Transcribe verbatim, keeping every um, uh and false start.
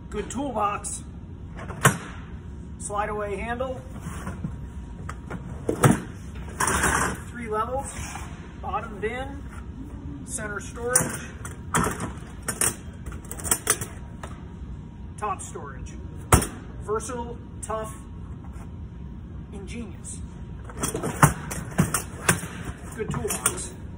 Good toolbox. Slide away handle. Three levels. Bottom bin. Center storage. Top storage. Versatile, tough, ingenious. Good toolbox.